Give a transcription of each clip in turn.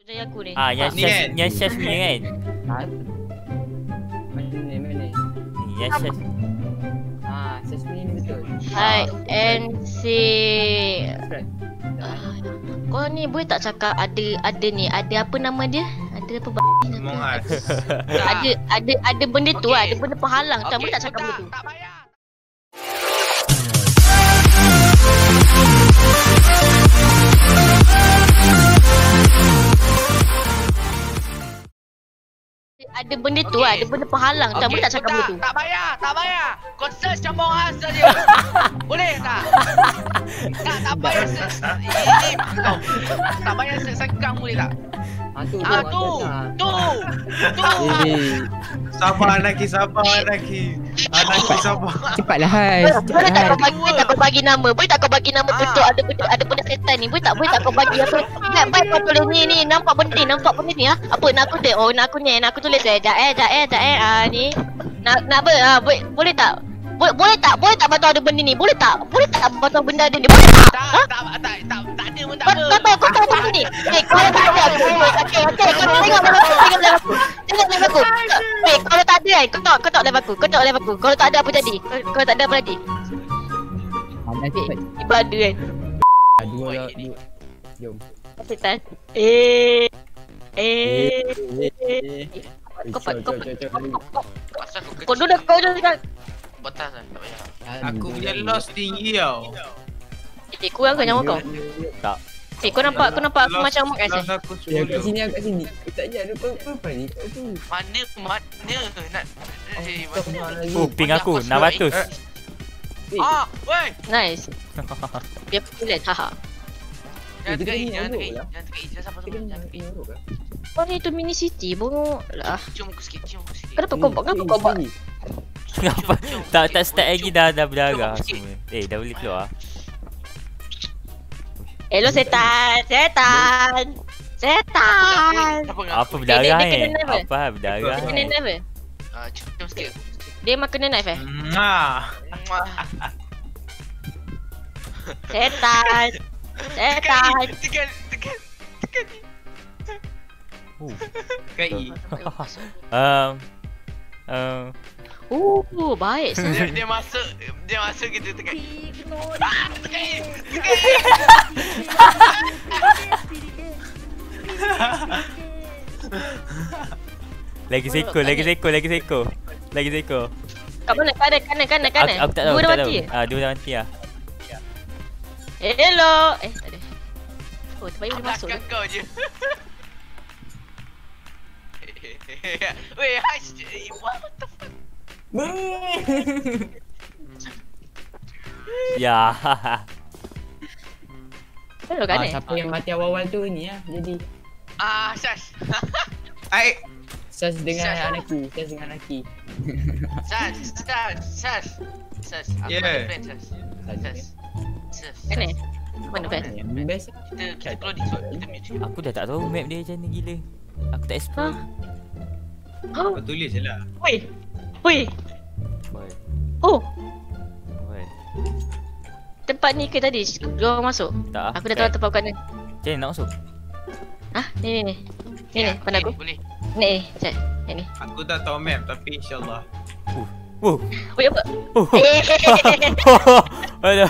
Jaya aku ni. Yang Syash punya kan? Mana ni? Ni yang Syash. Syash punya ni betul. Hai, NC. Kau ni boleh tak cakap ada ni, ada apa nama dia? Ada apa ada benda tu lah, ada benda penghalang tu. Boleh tak cakap benda tu? Tak payah. Ada benda tu lah, ada benda penghalang tu. Boleh tak cakap benda tu? Tak payah. Kau search campur khas saja. Boleh tak? Tak payah search. Ini kau. Tak payah search sangkang boleh tak? Tu. Sabar Anaki, sabar. Cepatlah Has. Boleh tak kau bagi nama? Boleh tak kau bagi nama betul ada benda setan ni? Boleh tak kau bagi apa? Baik kau tulis ni nampak benda ni ah. Apa nak aku tulis? Oh nak aku tulis Jae ni. Nak apa? Boleh tak? Boleh tak bantu ada benda ni? Boleh tak bantu benda ada ni? Boleh tak? Tak ada pun tak apa. Kau tahu benda ni? Kalau tak ada okey, kau tengok live aku. Kalau tak ada kau tengok live aku. Kalau tak ada apa jadi? Kalau tak ada apa jadi? Ibadah kan. Dua. Jom. Setan. Kau duduk kau jangan. Batas lah, tak payah. Aku punya loss tinggi tau. Kurang ke nyawa kau? Tak. Kau nampak aku macam mak Loss kasi. aku Ya, kat 10. sini. Tak ada apa ni. Mana nak Oh, ping aku 600. Woi. Nice. Dia pilih haha. Jangan tekai. Jangan sampai jangan tekai. Kau ni tu mini city bongok lah. Cium aku sikit. Kenapa kau buat? Kenapa? Tak start lagi dah berdarah semua. Dah boleh keluar. Hello setan. Apa berdarah dia kena knife Apa berdarah Dia kena knife Cium sikit. Dia makan kena knife Setan. Tekan. KI. Baik. Dia masuk kita tekan. Tekan. Lagi seko. Kat mana? Kanan. Aku tak tahu. Dua dah mati. Dua dah mati lah. Hello. Tak ada. Oh, terbaik boleh masuk. Belakang kau je. Weh, Hash. What the fuck? Ya. Hello kan Siapa yang mati awal-awal tu ni lah jadi. Syash. Syash dengan Anaki. Syash. Aku ada plan Syash. Mana? Mana best? Yang best. Kita keluar di kita mute. Aku dah tak tahu map dia macam ni gila. Aku tak explore. Kau tulis je lah. Oi. Boy. Oh, Boy. tempat ni ke tadi? Kau masuk? Tak. Aku dah tahu tempat kat mana. Macam mana nak masuk? Ni. Ni, pandang aku. Boleh. Ni, cek. Ni. Aku tak tahu map tapi insyaAllah. Wait, apa? Aduh.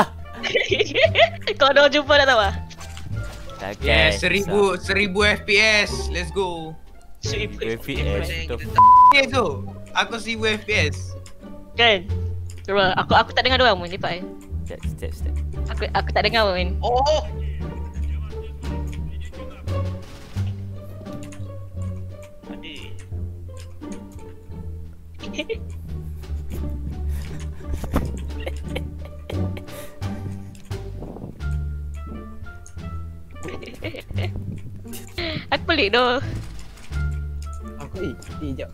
Kau dah jumpa dah tahu ah? Yeah, 1000 FPS. Let's go. FPS tu. Ya tu. Aku 1000 FPS. Kan? Cuba, aku tak dengar diorang pun lipat Step. Aku tak dengar pun. Oh. Aku pelik tu. Aku jap.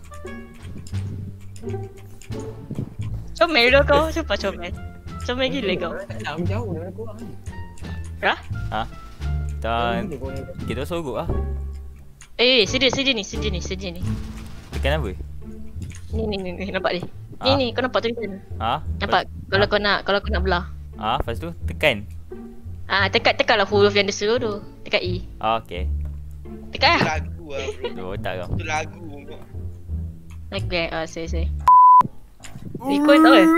Comel tu kau. Sumpah comel. Comel gila kau. Tak nak jauh daripada korang ni. Dan kita sorok lah. Sedia ni. Tekan apa? Ni nampak ni. Ni kau nampak tulisan. Nampak kalau kau nak belah. Lepas tu tekan. Tekanlah huruf yang dia suruh tu. Tekan E. Okay. Dekat lah. Lagu lah bro. Dua otak kau. Itu lagu kau. Okay, say. Ikut tau eh.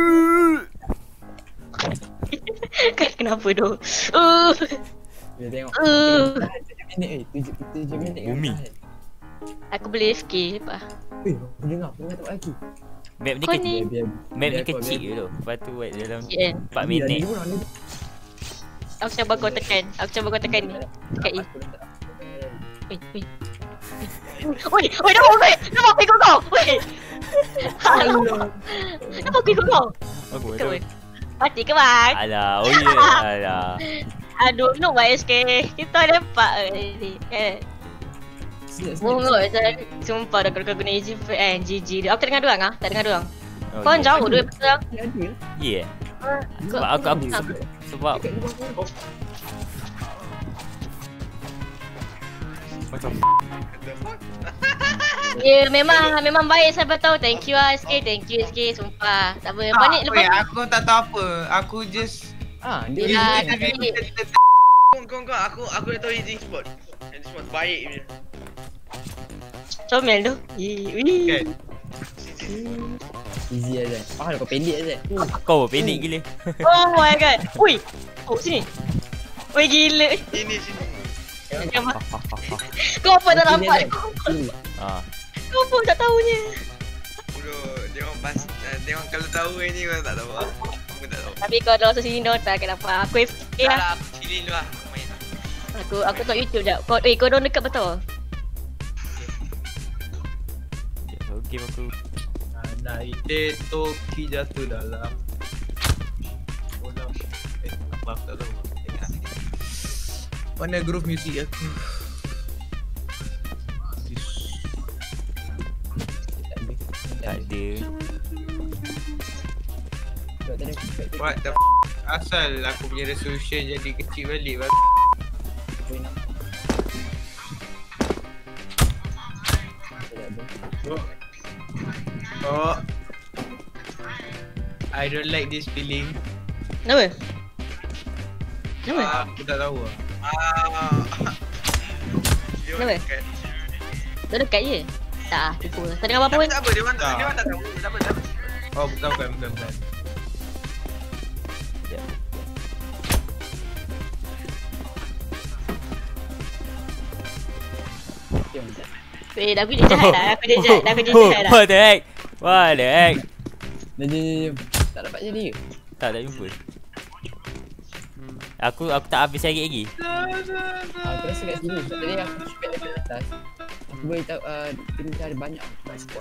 Kenapa tu? Dia tengok. 7 minit 7 minit. Bumi. Aku boleh FK lepas. Aku dengar tak lagi. Map ni Kau kecil. ni Map ni kecil je tu. Lepas tu buat dalam kan. 4 minit. Aku cuba kau tekan. Tekan ni. Tekan E. Oi, nampak aku ikut kau. Oi. Nampak aku ikut kau. Aku Kau. tahu. Mati ke bang? Alah, oh ya. Alah. Aduh, no SK. Kita nampak Bunga saya sumpah dah kalau kau guna easy GG dia. Aku tak dengar dorang ah. Tak dengar dorang. Kau jauh dua betul. Ya. Sebab aku sebab macam Ya memang baik saya tahu. Thank you SK. Sumpah. Tak apa. Panik lepas. Aku tak tahu apa. Aku just Ya, Kau aku dah tahu easy spot. Easy spot baik je. comel tu. kan. Easy aja. Kau pendek aja. kau pendek gila. Oh my god. Ui. Oh sini. Oi gila. Sini. Kau apa tak nampak? Ah. Kau pun tak tahunya. Bro, tengok kalau tahu ni kau tak tahu. Aku tak tahu. Tapi kau dah sini dah tak kenapa. Aku FK Dah lah. lah, aku chilling dulu lah. Main. Aku tengok YouTube jap. Kau dah dekat betul. Okey aku. Naik toki jatuh dalam kolam. Apa aku tak tahu. Mana groove music aku? Tak ada. What the asal aku punya resolution jadi kecil balik. Oh, I don't like this feeling. Kenapa? Aku tak tahu lah. Kenapa? Dah dekat je. Tak tipu. Tak dengar apa-apa pun. Tak apa, dia orang tak tahu. Tak apa. Oh, bukan. Dah aku dia jahat dah. Aku dia jahat dah. What the heck? What the heck? Jom. Tak dapat jadi ke? Tak jumpa. Aku tak habis lagi. Aku rasa kat sini. Tadi aku spek dekat atas. Aku boleh tahu kita ada banyak spot.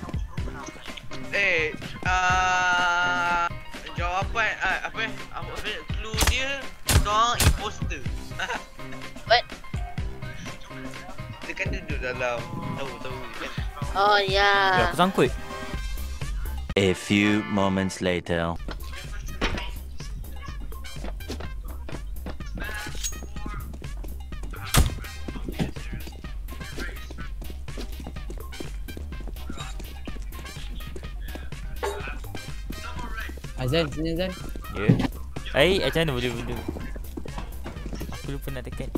Jawapan apa clue dia seorang imposter. What? Dia kan duduk dalam tahu kan. Oh ya. Aku sangkut. A few moments later. Azan, sini Azan. Ya. Macam mana boleh benda? Aku lupa nak tekan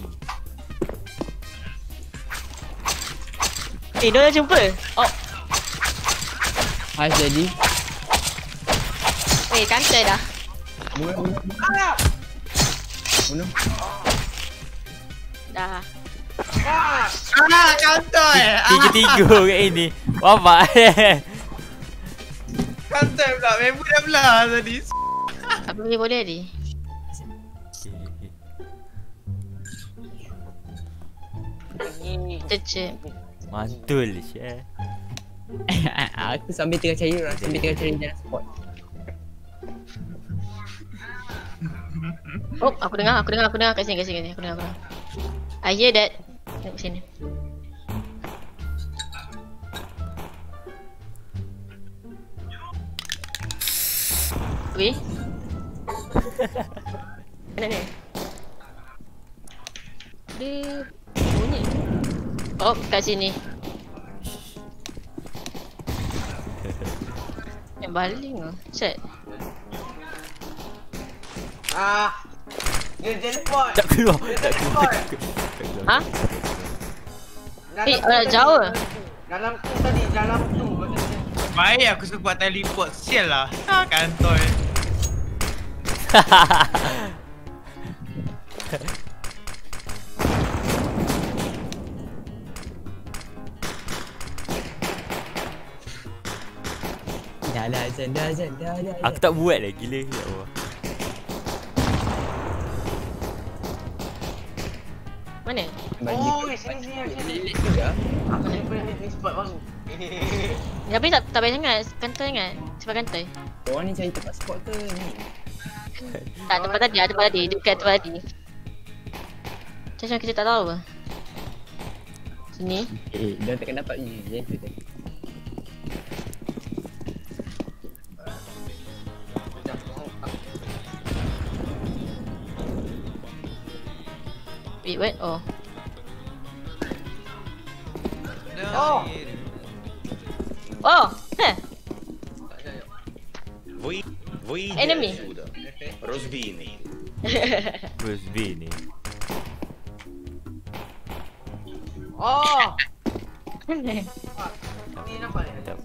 E. Dia dah jumpa. Oh. Hai jadi. Kantor dah. Bunuh. Dah. Kantor Tiga kat ini. Bapak Kantor pula. Member dah belah tadi. Apa boleh ni? Cecek. Mantul Syah. Aku sambil tengah cari jalan spot. Oh, aku dengar kat sini. Aku dengar. I hear that. Tengok sini. Weh. Mana ni? Dia bunyi. Oh, kat sini. Yang baling ah. Chat. Dia teleport. Tak keluar. Ha? jauh. Dalam tu tadi, dalam tu. Baik aku suka buat teleport. Sial lah. Kantoi. Dah Azan. Aku tak buat lah, gila. Ya Allah. Mana? Oh, sini. Aku ni spot baru. Tapi tak payah sangat. Kantai sangat. Cepat kantai. Orang ni cari tempat spot ke ni? Tak, tempat tadi. Dekat tempat tadi. Macam kita tak tahu apa. Sini. Dia takkan dapat ni. Dia tu tadi. Wait, what? Oh. Oh! Enemy. Rozvini. Terus B ni. Oh! Mana? Ni nampak ni. Tak.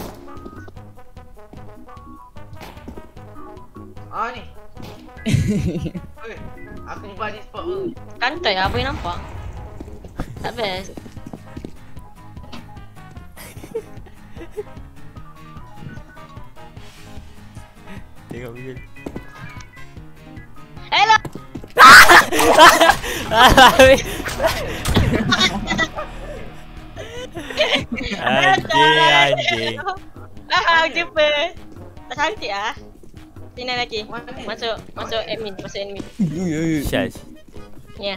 Ni. Oi, aku jumpa di spot baru. Kantai apa yang nampak? Tak best. Tengok Miguel. Hello! Anjing. Jumpa. Tak cantik ah. Sini lagi. Masuk admin, Syaz. Ya.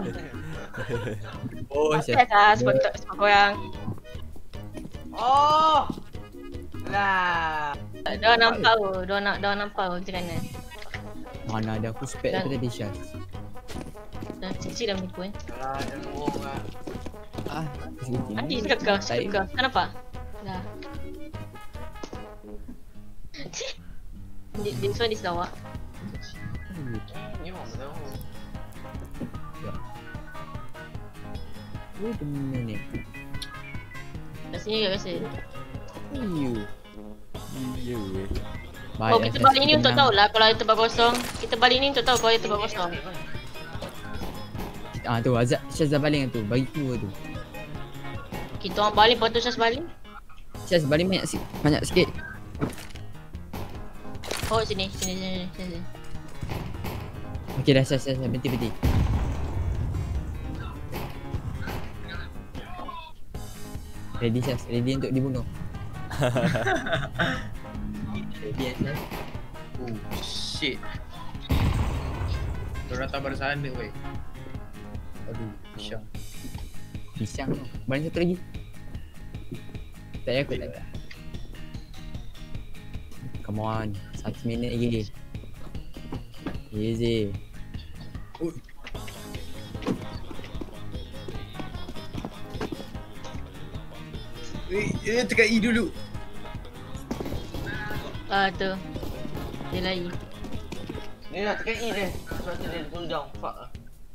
Oh, Saya sebab korang. Oh! Lah. Dah nampak macam mana. mana ada aku spek daripada dia Syaz. Dah cicit dah menipu Alah, dah luang lah. Nanti suka kau. Kenapa? Dah. This one is lawak. Memang tahu. Wait a minute. Kat sini ke rasa? You. Oh, kita balik ni untuk tahu lah kalau ada tempat kosong. Kita balik ni untuk tahu kalau ada tempat kosong. Tu Azad Syaz dah baling tu. Bagi tu tu. Kita orang balik, lepas tu Syaz balik. Syaz baling banyak sikit. Oh, sini. Okey dah Syaz berhenti. Ready Syaz, ready untuk dibunuh. Ready Syaz. Oh shit. Diorang tak bersana weh. Aduh, Pisang tu. Baling satu lagi. Tak payah aku tak ada. Come on, 1 minit lagi. Easy. Tekan E dulu. Tu. Dia lari. Ni nak tekan E dia. Sebab tu dia pull down. Fuck lah.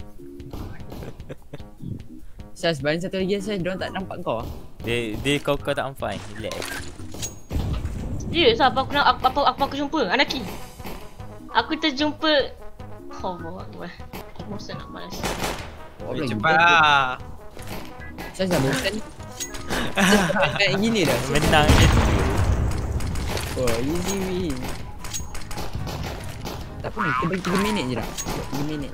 Syaz, baling satu lagi Syaz. Diorang tak nampak kau ah. Dia kau tak ampai. Relax. Serius apa aku jumpa? Anaki. Aku terjumpa. Allah Akbar. Bosan nak malas. Cepat lah. Syaz dah bosan. Kayak gini dah. Menang je tu. Oh, easy win. Tak apa ni, kita bagi 3 minit je dah. 3 minit.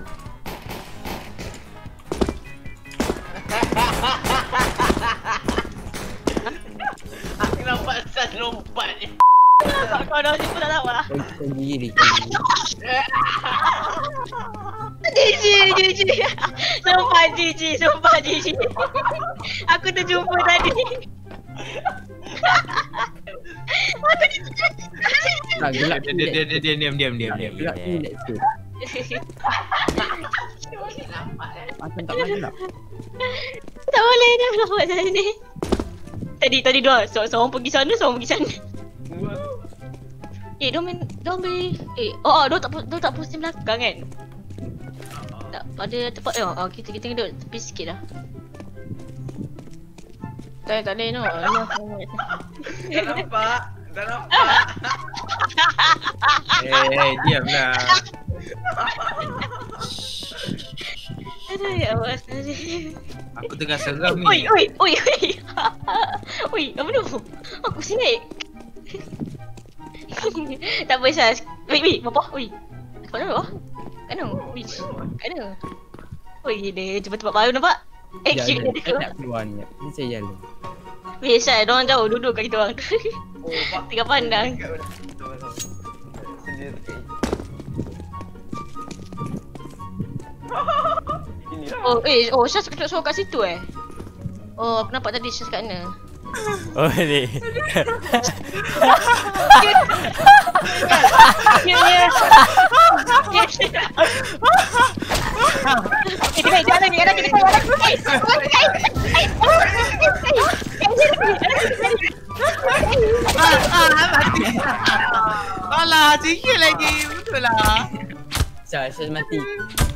Aku nampak Syaz lompat je. Kau dah siapa tak tahu lah. Kau gigi. GG. Sumpah GG. Aku terjumpa tadi. Tak gelap. Dia diam. Gelap tu relax tu. Macam tak boleh gelap. Tak boleh dah lawak sana ni. Tadi dua. Seorang pergi sana, seorang pergi sana. Diorang tak pusing belakang kan? Tak, ada tempat kita duduk tepi sikit dah. Tak boleh no. Tak nampak. Tak nampak. Diamlah. Aduh, ya Allah. Aduh. Aku tengah seram ni. Oi. Oi, apa tu? Aku singit. Tak apa Syah. Wait, bapa. Oi. Kat mana bapa? Kat mana? Oi. Kat mana? Oi, dia cepat-cepat baru nampak. Cute dia tu. Nak keluar ni. Ni saya jalan. Weh Syah, diorang jauh duduk kat kita orang. Oh, pak. Tengah pandang. Sedih sikit. Oh, Syah suruh kat situ Oh, aku nampak tadi Syah kat mana. Oh ni. Alah, sikit lagi. Betul lah. Syah mati.